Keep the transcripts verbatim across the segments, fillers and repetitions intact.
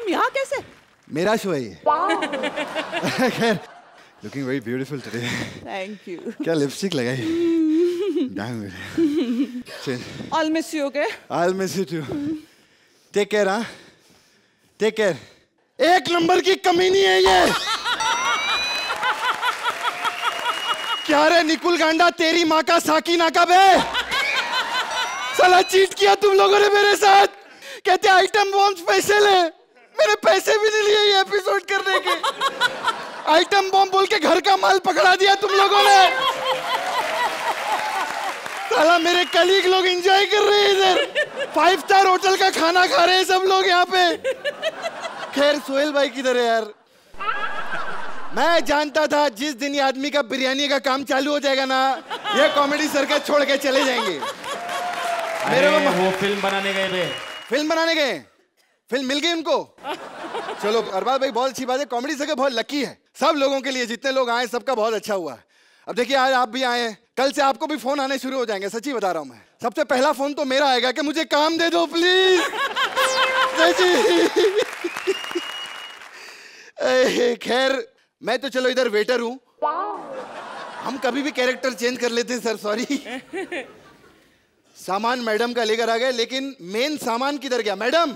यहाँ कैसे? मेरा शो है ये। खैर, looking very beautiful today. Thank you. क्या लिपस्टिक लगाई? I'll miss you, okay? I'll miss you too. Take care, हाँ? Take care. एक नंबर की कमीनी है ये। क्या रे निकुल गांडा, तेरी माँ का साकी नाका बे। साला चीट किया तुम लोगों ने मेरे साथ। कहते आइटम बॉम्ब स्पेशल है, मेरे पैसे भी नहीं लिए ये एपिसोड करने के। आइटम बॉम्ब बोल के घर का माल पकड़ा दिया तुम लोगों ने। साला मेरे कलीग लोग एंजॉय कर रहे हैं इधर, फाइव स्टार होटल का खाना खा रहे हैं सब लोग यहाँ पे। खैर सोहेल भाई किधर है यार? मैं जानता था जिस दिन ये आदमी का बिरयानी का काम चालू हो जाएगा ना, ये कॉमेडी सर्कस छोड़ के चले जाएंगे। मेरे को वो फिल्म बनाने गए थे। फिल्म बनाने गए? फिल्म मिल गई उनको? चलो अरबाज भाई बहुत अच्छी बात है, कॉमेडी सर्कस बहुत लकी है। सब लोगों के लिए जितने लोग आए सबका बहुत अच्छा हुआ। अब देखिए आज आप भी आए, कल से आपको भी फोन आने शुरू हो जाएंगे, सच्ची बता रहा हूँ मैं। सबसे पहला फोन तो मेरा आएगा कि मुझे काम दे दो प्लीज। खैर मैं तो चलो इधर वेटर हूँ, हम कभी भी कैरेक्टर चेंज कर लेते हैं सर, सॉरी। सामान मैडम का लेकर आ गए, लेकिन मेन सामान किधर गया मैडम?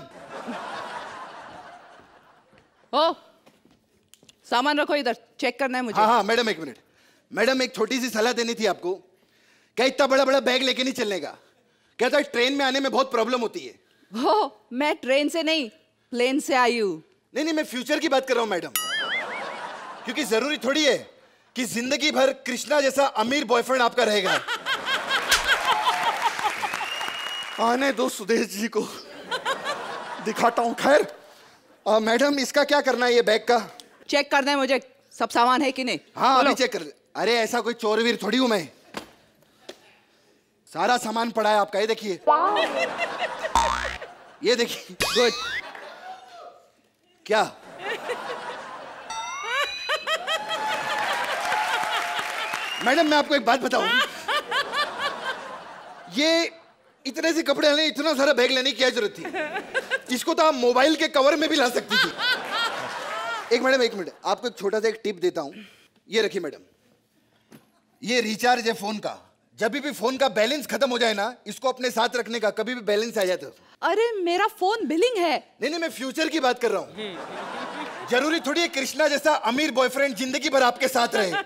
ओ, सामान रखो इधर, चेक करना है मुझे। हाँ हाँ मैडम एक मिनट। मैडम एक छोटी सी सलाह देनी थी आपको। क्या इतना बड़ा बड़ा बैग लेके नहीं चलने का? कहता है ट्रेन में आने में बहुत प्रॉब्लम होती है। हो, मैं ट्रेन से नहीं प्लेन से आई हूँ। नहीं नहीं मैं फ्यूचर की बात कर रहा हूँ मैडम, क्योंकि जरूरी थोड़ी है कि जिंदगी भर कृष्णा जैसा अमीर बॉयफ्रेंड आपका रहेगा। आने दो सुदेश जी को, दिखाता हूँ। खैर मैडम इसका क्या करना है ये बैग का? चेक करना है मुझे सब सामान है कि नहीं। हाँ अभी चेक कर। अरे ऐसा कोई चोरवीर थोड़ी हूं मैं, सारा सामान पड़ा है आपका। ये देखिए, ये देखिए। गुड। क्या मैडम मैं आपको एक बात बताऊं, ये इतने से कपड़े लेने इतना सारा बैग लेने की क्या जरूरत थी? इसको तो आप मोबाइल के कवर में भी ला सकती थी। एक मैडम एक मिनट, आपको एक छोटा सा एक टिप देता हूं। ये रखिए मैडम, ये रिचार्ज है फोन का। जब भी फोन का बैलेंस खत्म हो जाए ना, इसको अपने साथ रखने का, कभी भी बैलेंस आ जाए तो। अरे मेरा फोन बिलिंग है। नहीं नहीं मैं फ्यूचर की बात कर रहा हूं। जरूरी थोड़ी है कृष्णा जैसा अमीर बॉयफ्रेंड जिंदगी भर आपके साथ रहे।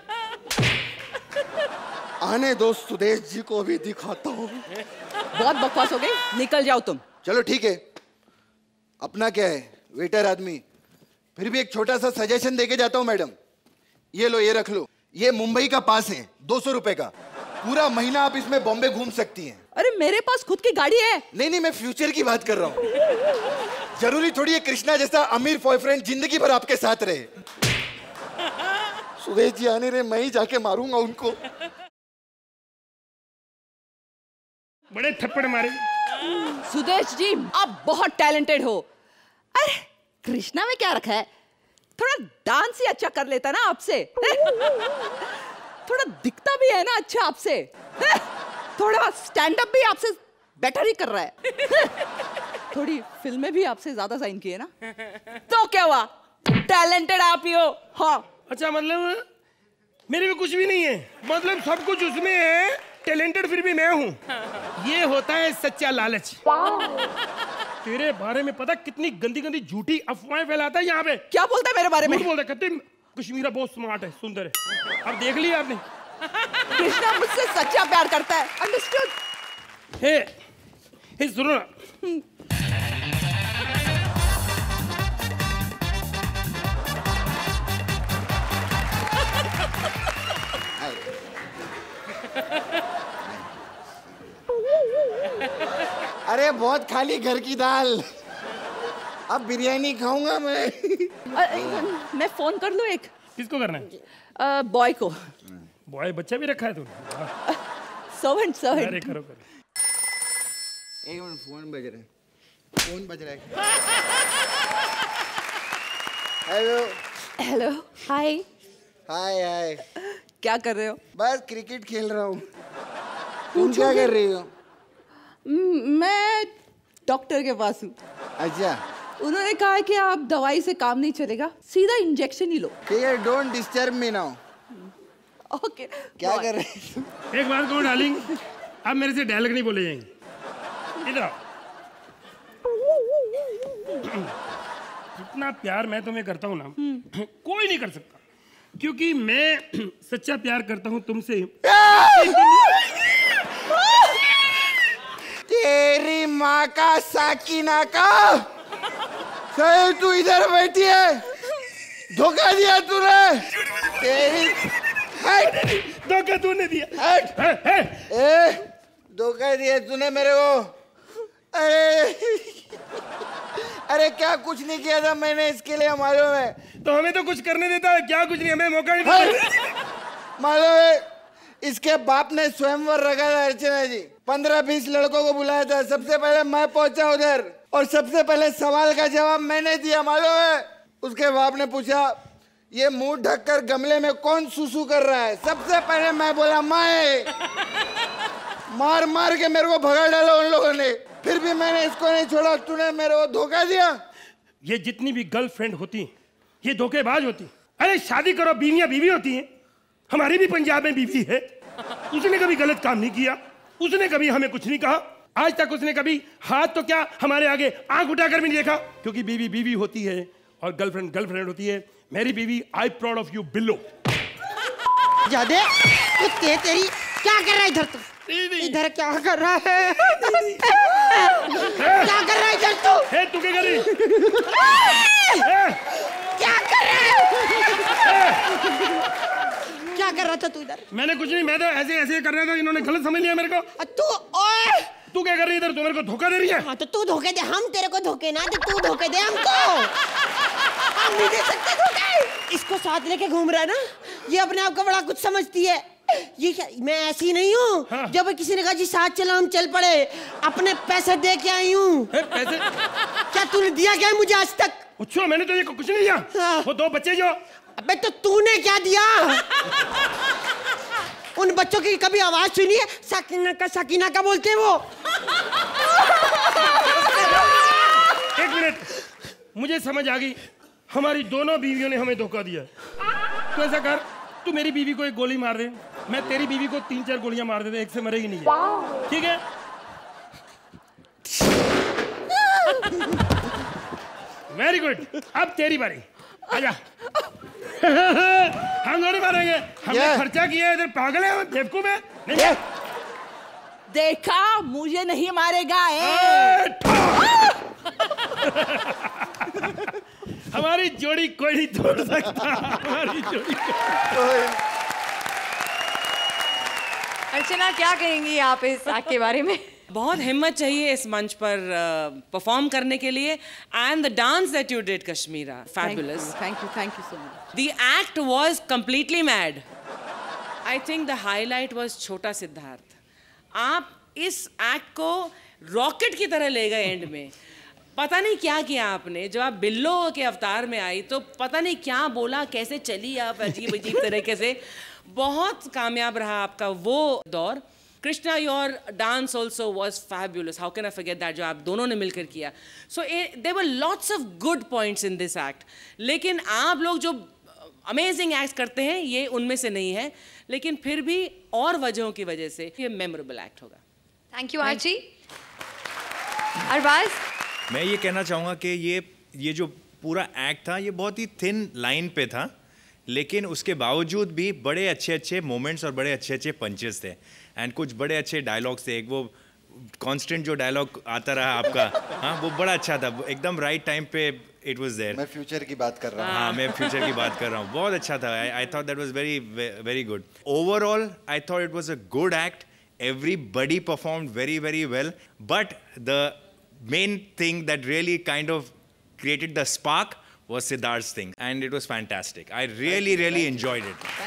आने दो सुदेश जी को भी दिखाता हूं। बहुत बकवास हो गई, निकल जाओ तुम। चलो ठीक है, अपना क्या है वेटर आदमी, फिर भी एक छोटा सा सजेशन देके जाता हूं मैडम। ये लो, ये रख लो, ये मुंबई का पास है, दो सौ रुपए का। पूरा महीना आप इसमें बॉम्बे घूम सकती हैं। अरे मेरे पास खुद की गाड़ी है। नहीं नहीं मैं फ्यूचर की बात कर रहा हूं। जरूरी थोड़ी है कृष्णा जैसा अमीर बॉयफ्रेंड जिंदगी भर आपके साथ रहे। सुदेश जी आने रे, मैं ही जाके मारूंगा उनको। बड़े थप्पड़ मारे। सुदेश जी आप बहुत टैलेंटेड हो। अरे कृष्णा में क्या रखा है, थोड़ा डांस ही अच्छा कर लेता ना आपसे। थोड़ा दिखता भी है ना अच्छा आपसे, थोड़ा स्टैंड अप भी आपसे बेटर ही कर रहा है। थोड़ी फिल्में भी आपसे ज्यादा साइन की है ना, तो क्या हुआ, टैलेंटेड आप ही हो। हाँ अच्छा मतलब मेरे में कुछ भी नहीं है, मतलब सब कुछ उसमें है, टैलेंटेड फिर भी मैं हूँ। ये होता है सच्चा लालच। तेरे बारे में पता कितनी गंदी गंदी झूठी अफवाहें फैलाता है यहाँ पे। क्या बोलता है मेरे बारे में? बोलता है, कहते कश्मीरा बहुत स्मार्ट है, सुंदर है। अब देख लिया आपने, कृष्णा मुझसे सच्चा प्यार करता है। अंडरस्टूड? हे हे सुनो ना, अरे बहुत खाली घर की दाल, अब बिरयानी खाऊंगा मैं। मैं फोन कर लूं एक? किसको करना है? बॉय को। बॉय बच्चा भी रखा है तूने? Servant servant. अरे करो करो। एक मिनट, फोन बज रहा है, फोन बज रहा है। Hello hello, hi hi hi. क्या कर रहे हो? बस क्रिकेट खेल रहा हूँ। तुम क्या कर रही हो? मैं डॉक्टर के पास हूँ। अच्छा, उन्होंने कहा है कि आप दवाई से काम नहीं चलेगा, सीधा इंजेक्शन ही लो। ठीक है, don't disturb me now. Okay, क्या कर रहे हैं? एक बात कहूँ डार्लिंग, अब मेरे से डायलॉग नहीं बोले जाएंगे। इधर आओ। इतना प्यार मैं तुम्हें करता हूँ ना, कोई नहीं कर सकता, क्योंकि मैं सच्चा प्यार करता हूँ तुमसे। तेरी माँ का साकिना का, सही तू इधर बैठी है, धोखा दिया तूने। तेरी धोखा तूने दिया। हट। है, है। ए, धोखा दिया तूने मेरे को। अरे अरे क्या कुछ नहीं किया था मैंने इसके लिए, मालूम है? तो हमें तो कुछ करने देता है क्या? कुछ नहीं, हमें मौका नहीं देता। मालूम है, इसके बाप ने स्वयंवर रखा था अर्चना जी, पंद्रह बीस लड़कों को बुलाया था। सबसे पहले मैं पहुंचा उधर और सबसे पहले सवाल का जवाब मैंने दिया, मालूम है? उसके बाप ने पूछा, ये मुंह ढककर गमले में कौन सुसु कर रहा है? सबसे पहले मैं बोला मैं। मार मार के मेरे को भगा डाला उन लोगों ने, फिर भी मैंने इसको नहीं छोड़ा। तूने मेरे को धोखा दिया। ये जितनी भी गर्लफ्रेंड होती ये धोखेबाज होती। अरे शादी करो, बीवियां बीवी होती हैं। हमारी भी पंजाब में बीवी है, उसने कभी गलत काम नहीं किया, उसने कभी हमें कुछ नहीं कहा। आज तक उसने कभी हाथ तो क्या हमारे आगे आंख उठाकर भी नहीं देखा, क्योंकि बीवी बीवी होती है और गर्लफ्रेंड गर्लफ्रेंड होती है। मेरी बीवी, आई प्राउड ऑफ यू बिल्लो। जादे कुत्ते तेरी, क्या कर रहा है इधर? तू इधर क्या कर रहा है? क्या कर रहा है इधर तू? है तू क्या कर रही? क्या कर रहा है? क्या कर रहा था तू इधर? मैंने कुछ नहीं, मैं तो ऐसे ऐसे कर रहा था, इन्होंने गलत समझ लिया मेरे को। तू ओए, तू क्या कर रही है इधर? तू मेरे को धोखा दे रही है। हाँ तो तू धोखे दे, हम तेरे को धोखे ना दे, तू धोखे दे हमको। हम नहीं दे सकते धोखे। इसको साथ लेके घूम रहा है ना, ये अपने आप को बड़ा कुछ समझती है। ये क्या, मैं ऐसी नहीं हूँ। हाँ। जब किसी ने कहा जी साथ चलो, हम चल पड़े। अपने पैसे दे के आई हूँ। पैसे? क्या तूने दिया क्या मुझे आज तक? अच्छा, मैंने तो ये कुछ नहीं दिया। हाँ। वो दो बच्चे जो। अबे तो तूने क्या दिया? उन बच्चों की कभी आवाज सुनी है? साकिना का साकिना का बोलते हैं वो। एक मिनट, मुझे समझ आ गई, हमारी दोनों बीवियों ने हमें धोखा दिया। तो ऐसा कर, तू मेरी बीवी को एक गोली मार दे, मैं तेरी बीवी को तीन चार गोलियां मार देते, एक से मरेगी नहीं है। ठीक है? वेरी गुड, अब तेरी बारी, आजा। हम नहीं मारेंगे, हमने yeah. खर्चा किया है, इधर पागल है, बेवकूफ है। नहीं yeah. देखा, मुझे नहीं मारेगा। हमारी जोड़ी कोई नहीं तोड़ सकता, हमारी जोड़ी। अर्चना, क्या कहेंगी आप इस एक्ट के बारे में? बहुत हिम्मत चाहिए इस मंच पर परफॉर्म uh, करने के लिए। And the dance that you did Kashmira, fabulous. Thank you, thank you so much. The act was completely mad. I think the highlight was छोटा सिद्धार्थ। आप इस एक्ट को रॉकेट की तरह ले गए एंड में। पता नहीं क्या किया आपने, जब आप बिल्लो के अवतार में आई तो पता नहीं क्या बोला, कैसे चली आप अजीब अजीब तरीके से। बहुत कामयाब रहा आपका वो दौर। Krishna, your dance also was fabulous, how can I forget that, जो आप दोनों ने मिलकर किया। So there were lots of good points in this act. लेकिन आप लोग जो अमेजिंग एक्ट करते हैं ये उनमें से नहीं है, लेकिन फिर भी और वजहों की वजह से ये मेमोरेबल एक्ट होगा। Thank you RG. अरबाज, मैं ये कहना चाहूँगा कि ये ये जो पूरा एक्ट था ये बहुत ही थिन लाइन पे था, लेकिन उसके बावजूद भी बड़े अच्छे अच्छे मोमेंट्स और बड़े अच्छे अच्छे पंचेस थे एंड कुछ बड़े अच्छे डायलॉग्स थे। एक वो कांस्टेंट जो डायलॉग आता रहा आपका, हाँ वो बड़ा अच्छा था, एकदम राइट टाइम पे इट वाज देयर। मैं फ्यूचर की बात कर रहा हूँ। हाँ, मैं फ्यूचर की बात कर रहा हूँ। बहुत अच्छा था। I thought that was very very good. Overall I thought it was a good act. Everybody performed very, very well. But the main thing that really kind of created the spark was Siddharth's thing. And it was fantastic. I really, really enjoyed it.